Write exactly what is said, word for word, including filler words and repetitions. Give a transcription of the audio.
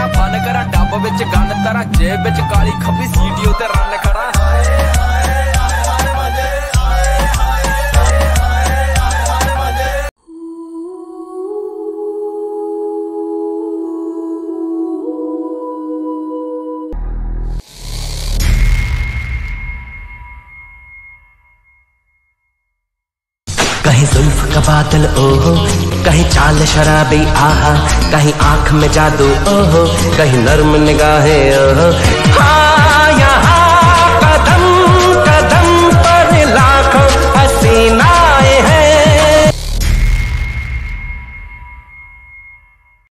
Fun करा dub विच gun तरा जेब विच काली खब्बी सीटी उत्ते रन खड़ा कहीं जुल्फ का बादल ओहो, कहीं चाल शराबी आहा, कहीं आंख में जादू ओहो, कहीं नर्म निगाहें ओहो।